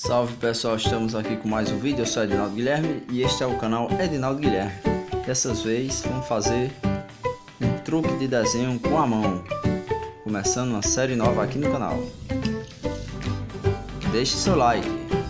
Salve pessoal, estamos aqui com mais um vídeo. Eu sou Edinaldo Guilherme e este é o canal Edinaldo Guilherme. Dessa vez vamos fazer um truque de desenho com a mão, começando uma série nova aqui no canal. Deixe seu like.